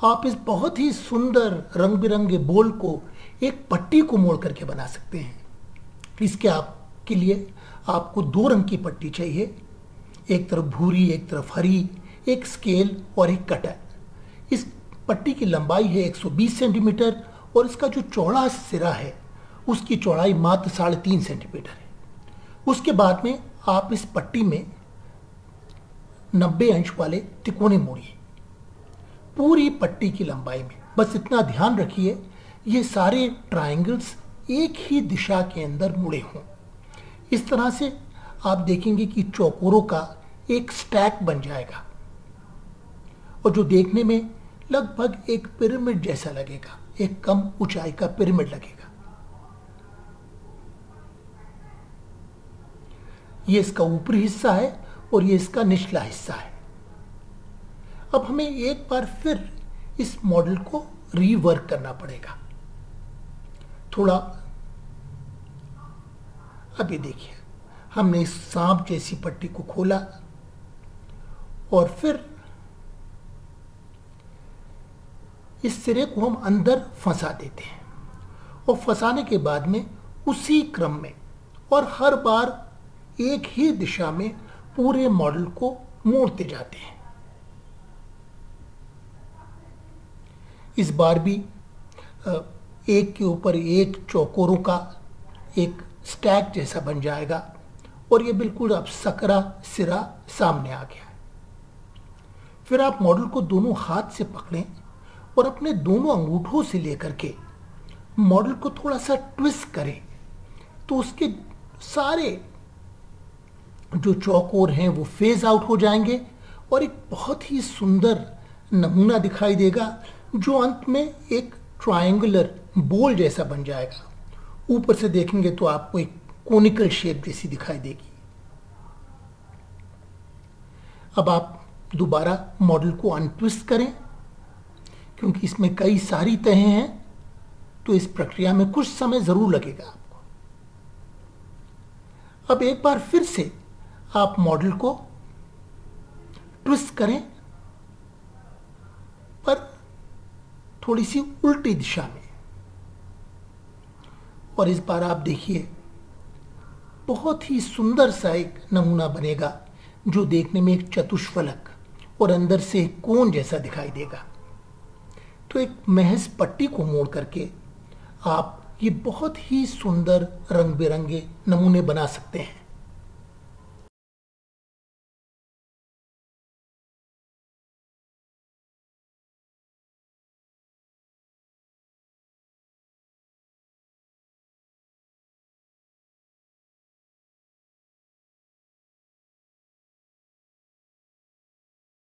आप इस बहुत ही सुंदर रंग बिरंगे बोल को एक पट्टी को मोड़ करके बना सकते हैं। इसके लिए आपको 2 रंग की पट्टी चाहिए, एक तरफ भूरी, एक तरफ हरी, एक स्केल और एक कटर। इस पट्टी की लंबाई है 120 सेंटीमीटर और इसका जो चौड़ा सिरा है उसकी चौड़ाई मात्र 3.5 सेंटीमीटर है। उसके बाद में आप इस पट्टी में 90 अंश वाले तिकोने मोड़िए पूरी पट्टी की लंबाई में। बस इतना ध्यान रखिए ये सारे ट्रायंगल्स एक ही दिशा के अंदर मुड़े हों। इस तरह से आप देखेंगे कि चौकोरों का एक स्टैक बन जाएगा और जो देखने में लगभग एक पिरामिड जैसा लगेगा, एक कम ऊंचाई का पिरामिड लगेगा। ये इसका ऊपरी हिस्सा है और ये इसका निचला हिस्सा है। अब हमें एक बार फिर इस मॉडल को रीवर्क करना पड़ेगा थोड़ा। अभी देखिए हमने इस सांप जैसी पट्टी को खोला और फिर इस सिरे को हम अंदर फंसा देते हैं और फंसाने के बाद में उसी क्रम में और हर बार एक ही दिशा में पूरे मॉडल को मोड़ते जाते हैं। इस बार भी एक के ऊपर एक चौकोरों का एक स्टैक जैसा बन जाएगा और ये बिल्कुल अब सकरा सिरा सामने आ गया है। फिर आप मॉडल को दोनों हाथ से पकड़ें और अपने दोनों अंगूठों से लेकर के मॉडल को थोड़ा सा ट्विस्ट करें तो उसके सारे जो चौकोर हैं वो फेज आउट हो जाएंगे और एक बहुत ही सुंदर नमूना दिखाई देगा जो अंत में एक ट्रायंगुलर बोल जैसा बन जाएगा। ऊपर से देखेंगे तो आपको एक कोनिकल शेप जैसी दिखाई देगी। अब आप दोबारा मॉडल को अनट्विस्ट करें क्योंकि इसमें कई सारी तहें हैं तो इस प्रक्रिया में कुछ समय जरूर लगेगा आपको। अब एक बार फिर से आप मॉडल को ट्विस्ट करें पर थोड़ी सी उल्टी दिशा में और इस बार आप देखिए बहुत ही सुंदर सा एक नमूना बनेगा जो देखने में एक चतुष्फलक और अंदर से एक कोन जैसा दिखाई देगा। तो एक महज पट्टी को मोड़ करके आप ये बहुत ही सुंदर रंग बिरंगे नमूने बना सकते हैं।